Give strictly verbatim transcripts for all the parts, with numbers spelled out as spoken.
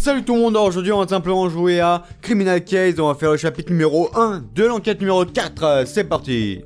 Salut tout le monde, aujourd'hui on va simplement jouer à Criminal Case, on va faire le chapitre numéro un de l'enquête numéro quatre, c'est parti.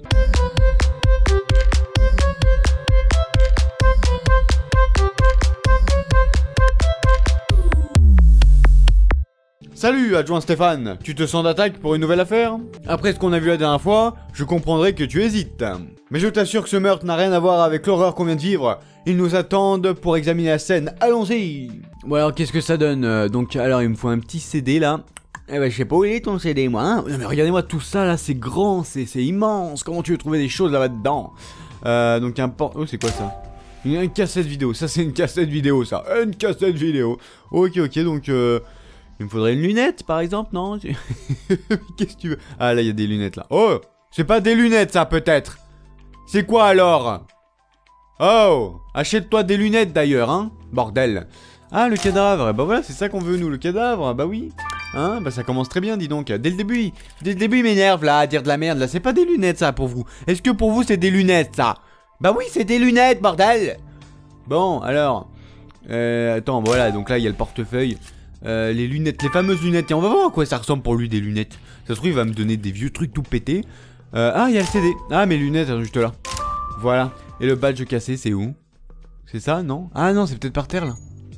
Salut adjoint Stéphane, tu te sens d'attaque pour une nouvelle affaire? Après ce qu'on a vu la dernière fois, je comprendrais que tu hésites. Mais je t'assure que ce meurtre n'a rien à voir avec l'horreur qu'on vient de vivre. Ils nous attendent pour examiner la scène, allons-y. Bon alors qu'est-ce que ça donne euh, Donc alors il me faut un petit C D là. Eh ben je sais pas où il est ton C D moi hein. Non mais regardez-moi tout ça là, c'est grand, c'est immense. Comment tu veux trouver des choses là-dedans? euh, Donc un port... Oh c'est quoi ça? Une, une cassette vidéo, ça c'est une cassette vidéo ça. Une cassette vidéo. Ok ok donc... Euh... Il me faudrait une lunette par exemple, non? Qu'est-ce que tu veux? Ah là il y a des lunettes là. Oh, c'est pas des lunettes ça peut-être. C'est quoi alors? Oh, achète-toi des lunettes d'ailleurs hein. Bordel. Ah le cadavre, bah voilà c'est ça qu'on veut nous, le cadavre, bah oui. Hein, bah ça commence très bien dis donc. Dès le début, dès le début il m'énerve là à dire de la merde là. C'est pas des lunettes ça pour vous. Est-ce que pour vous c'est des lunettes ça? Bah oui c'est des lunettes bordel. Bon alors. Euh, attends voilà donc là il y a le portefeuille. Euh, les lunettes, les fameuses lunettes. Et on va voir à quoi ça ressemble pour lui des lunettes. Ça se trouve il va me donner des vieux trucs tout pétés. euh, Ah il y a le C D. Ah mes lunettes elles sont juste là. Voilà. Et le badge cassé c'est où? C'est ça non? Ah non c'est peut-être par terre là.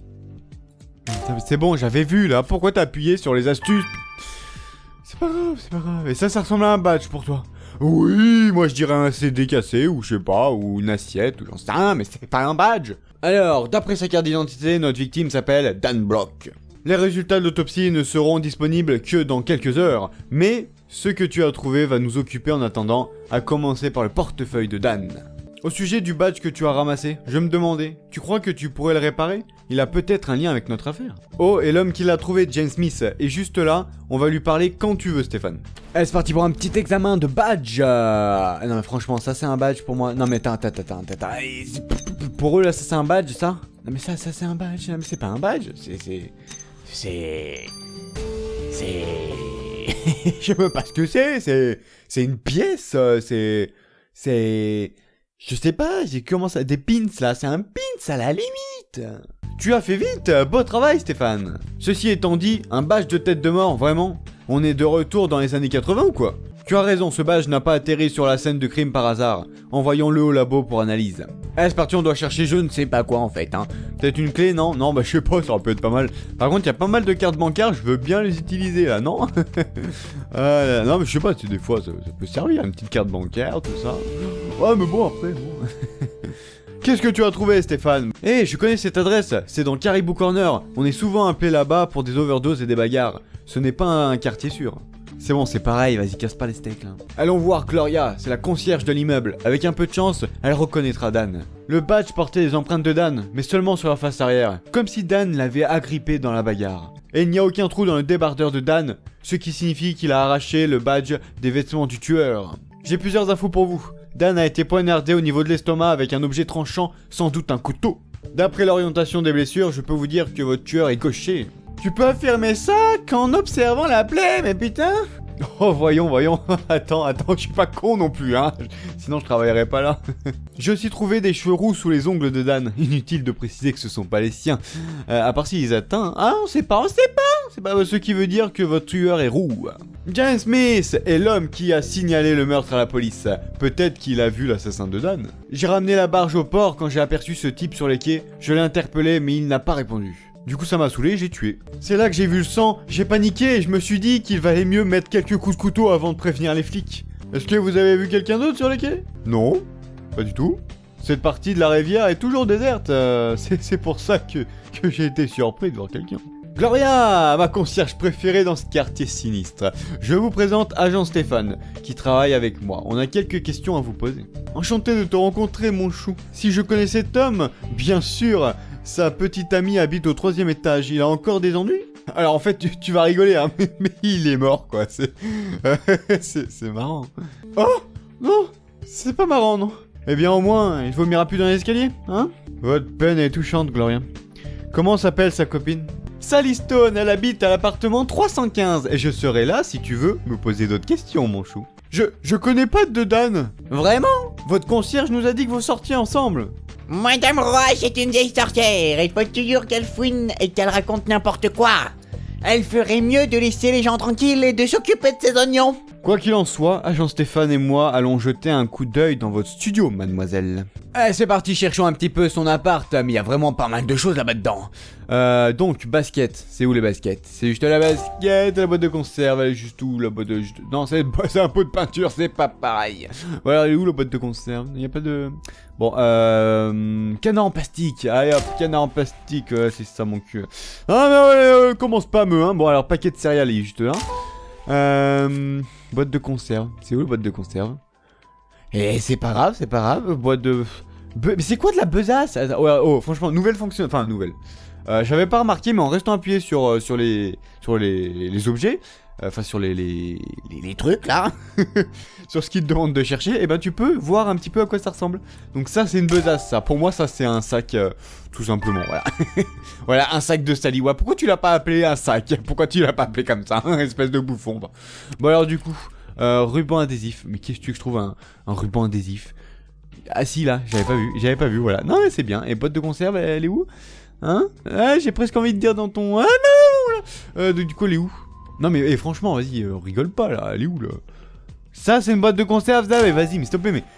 C'est bon j'avais vu là. Pourquoi t'as appuyé sur les astuces? C'est pas grave c'est pas grave. Et ça ça ressemble à un badge pour toi? Oui moi je dirais un C D cassé ou je sais pas. Ou une assiette ou j'en sais rien. Mais c'est pas un badge. Alors d'après sa carte d'identité notre victime s'appelle Dan Block. Les résultats de l'autopsie ne seront disponibles que dans quelques heures, mais ce que tu as trouvé va nous occuper en attendant, à commencer par le portefeuille de Dan. Au sujet du badge que tu as ramassé, je me demandais, tu crois que tu pourrais le réparer? Il a peut-être un lien avec notre affaire. Oh, et l'homme qui l'a trouvé, James Smith, est juste là, on va lui parler quand tu veux Stéphane. Allez c'est parti pour un petit examen de badge. euh... Non mais franchement, ça c'est un badge pour moi. Non mais attends, attends, attends, attends, attends. Pour eux là, ça c'est un badge ça? Non mais ça, ça c'est un badge, non mais c'est pas un badge, c'est... c'est... C'est... C'est... Je sais même pas ce que c'est, c'est... C'est une pièce, c'est... C'est... Je sais pas, j'ai commencé à... Des pins là, c'est un pins à la limite. Tu as fait vite, beau travail Stéphane. Ceci étant dit, un badge de tête de mort, vraiment? On est de retour dans les années quatre-vingts ou quoi? Tu as raison, ce badge n'a pas atterri sur la scène de crime par hasard. Envoyons-le au labo pour analyse. Allez, c'est parti, on doit chercher je ne sais pas quoi en fait, hein. Peut-être une clé, non? Non, bah je sais pas, ça peut être pas mal. Par contre, il y a pas mal de cartes bancaires, je veux bien les utiliser là, non? euh, Non, mais je sais pas, des fois ça, ça peut servir, une petite carte bancaire, tout ça. Ouais, mais bon, après, bon... Qu'est-ce que tu as trouvé Stéphane? Eh, hey, je connais cette adresse, c'est dans Caribou Corner. On est souvent appelé là-bas pour des overdoses et des bagarres. Ce n'est pas un quartier sûr. C'est bon, c'est pareil, vas-y, casse pas les steaks là. Allons voir Gloria, c'est la concierge de l'immeuble. Avec un peu de chance, elle reconnaîtra Dan. Le badge portait les empreintes de Dan, mais seulement sur la face arrière. Comme si Dan l'avait agrippé dans la bagarre. Et il n'y a aucun trou dans le débardeur de Dan, ce qui signifie qu'il a arraché le badge des vêtements du tueur. J'ai plusieurs infos pour vous. Dan a été poignardé au niveau de l'estomac avec un objet tranchant, sans doute un couteau. D'après l'orientation des blessures, je peux vous dire que votre tueur est gaucher. Tu peux affirmer ça qu'en observant la plaie, mais putain. Oh voyons, voyons, attends, attends, je suis pas con non plus, hein. Sinon je travaillerais pas là. J'ai aussi trouvé des cheveux roux sous les ongles de Dan. Inutile de préciser que ce sont pas les siens. Euh, à part s'ils atteignent. Ah, on sait pas, on sait pas. C'est pas ce qui veut dire que votre tueur est roux. James Smith est l'homme qui a signalé le meurtre à la police. Peut-être qu'il a vu l'assassin de Dan. J'ai ramené la barge au port quand j'ai aperçu ce type sur les quais. Je l'ai interpellé mais il n'a pas répondu. Du coup ça m'a saoulé, j'ai tué. C'est là que j'ai vu le sang, j'ai paniqué et je me suis dit qu'il valait mieux mettre quelques coups de couteau avant de prévenir les flics. Est-ce que vous avez vu quelqu'un d'autre sur les quais? Non, pas du tout. Cette partie de la rivière est toujours déserte, euh, c'est pour ça que, que j'ai été surpris de voir quelqu'un. Gloria, ma concierge préférée dans ce quartier sinistre. Je vous présente Agent Stéphane, qui travaille avec moi. On a quelques questions à vous poser. Enchanté de te rencontrer mon chou. Si je connaissais Tom, bien sûr... Sa petite amie habite au troisième étage, il a encore des ennuis? Alors en fait tu, tu vas rigoler hein, mais, mais il est mort quoi, c'est... c'est marrant. Oh non, c'est pas marrant non. Eh bien au moins, il vomira plus dans l'escalier, hein? Votre peine est touchante Gloria. Comment s'appelle sa copine? Sally Stone, elle habite à l'appartement trois cent quinze, et je serai là si tu veux me poser d'autres questions mon chou. Je, je connais pas de Dan. Vraiment? Votre concierge nous a dit que vous sortiez ensemble. Madame Roy, c'est une vieille sorcière. Il faut toujours qu'elle fouine et qu'elle raconte n'importe quoi. Elle ferait mieux de laisser les gens tranquilles et de s'occuper de ses oignons. Quoi qu'il en soit, agent Stéphane et moi allons jeter un coup d'œil dans votre studio, mademoiselle. Allez, c'est parti, cherchons un petit peu son appart, mais il y a vraiment pas mal de choses là-bas dedans. Euh, donc, basket, c'est où les baskets? C'est juste la basket, la boîte de conserve, elle est juste où la boîte de... Non, c'est un pot de peinture, c'est pas pareil. Voilà, elle est où la boîte de conserve? Il n'y a pas de... Bon, euh... canard en plastique, allez hop, canard en plastique, ouais, c'est ça mon cul. Ah mais ouais, euh, commence pas à me, hein. Bon alors, paquet de céréales, il est juste là. Euh... Boîte de conserve, c'est où la boîte de conserve? Et c'est pas grave, c'est pas grave, boîte de... Be... Mais c'est quoi de la besace? Ouais, oh, franchement, nouvelle fonction, enfin nouvelle. Euh, J'avais pas remarqué, mais en restant appuyé sur, euh, sur, les, sur les, les objets, enfin euh, sur les, les, les, les trucs là, sur ce qu'il te demande de chercher, et eh ben tu peux voir un petit peu à quoi ça ressemble. Donc ça c'est une besace, ça. Pour moi ça c'est un sac, euh, tout simplement, voilà. Voilà, un sac de Saliwa. Pourquoi tu l'as pas appelé un sac? Pourquoi tu l'as pas appelé comme ça? Espèce de bouffon. Bon alors du coup, euh, ruban adhésif. Mais qu'est-ce que tu veux que je trouve un, un ruban adhésif? Ah si là, j'avais pas vu, j'avais pas vu, voilà. Non mais c'est bien. Et boîte de conserve, elle, elle est où? Hein? Ah, j'ai presque envie de dire dans ton... Ah non là. Euh, du coup, elle est où? Non mais eh, franchement, vas-y, euh, rigole pas là, elle est où là? Ça c'est une boîte de conserve, ça, mais vas-y, mais s'il te plaît, mais...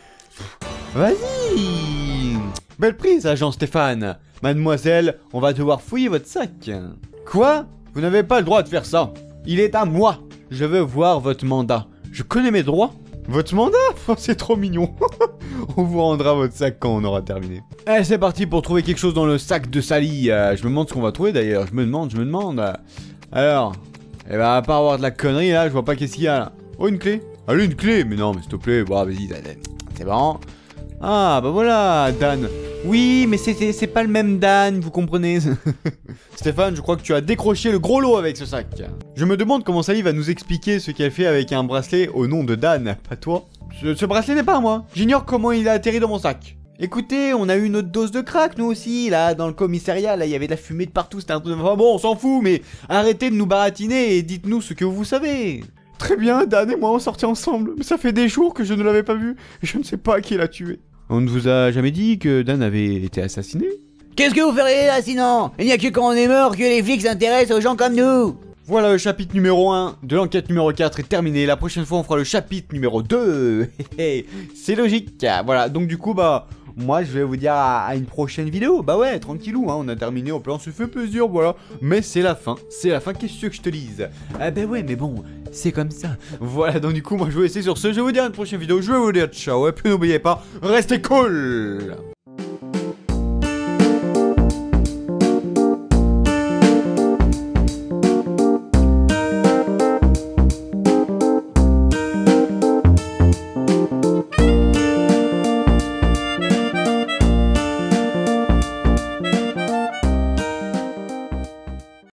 Vas-y. Belle prise, agent Stéphane. Mademoiselle, on va devoir fouiller votre sac. Quoi? Vous n'avez pas le droit de faire ça. Il est à moi. Je veux voir votre mandat. Je connais mes droits. Votre mandat? Oh, c'est trop mignon. On vous rendra votre sac quand on aura terminé. Allez, c'est parti pour trouver quelque chose dans le sac de Sally. Euh, je me demande ce qu'on va trouver d'ailleurs. Je me demande, je me demande. Alors, eh ben, à part avoir de la connerie là, je vois pas qu'est-ce qu'il y a là. Oh, une clé. Allez, une clé. Mais non, mais s'il te plaît, bon, vas-y, c'est bon. Ah, bah voilà, Dan. Oui, mais c'est pas le même Dan, vous comprenez. Stéphane, je crois que tu as décroché le gros lot avec ce sac. Je me demande comment Sally va nous expliquer ce qu'elle fait avec un bracelet au nom de Dan, pas toi. Ce, ce bracelet n'est pas à moi. J'ignore comment il a atterri dans mon sac. Écoutez, on a eu une autre dose de crack, nous aussi, là, dans le commissariat, là, il y avait de la fumée de partout, c'était un truc... Enfin bon, on s'en fout, mais arrêtez de nous baratiner et dites-nous ce que vous savez. Très bien, Dan et moi on sortit ensemble, mais ça fait des jours que je ne l'avais pas vu, et je ne sais pas qui l'a tué. On ne vous a jamais dit que Dan avait été assassiné? Qu'est-ce que vous feriez là sinon? Il n'y a que quand on est mort que les flics s'intéressent aux gens comme nous. Voilà, le chapitre numéro un de l'enquête numéro quatre est terminé. La prochaine fois on fera le chapitre numéro deux. C'est logique. Voilà, donc du coup bah... Moi je vais vous dire à, à une prochaine vidéo. Bah ouais, tranquillou, hein, on a terminé, on peut on se fait plaisir, voilà. Mais c'est la fin, c'est la fin, qu'est-ce que je te dise? Ah bah ouais, mais bon, c'est comme ça. Voilà, donc du coup moi je vais vous laisser sur ce, je vais vous dire à une prochaine vidéo, je vais vous dire ciao, et puis n'oubliez pas, restez cool.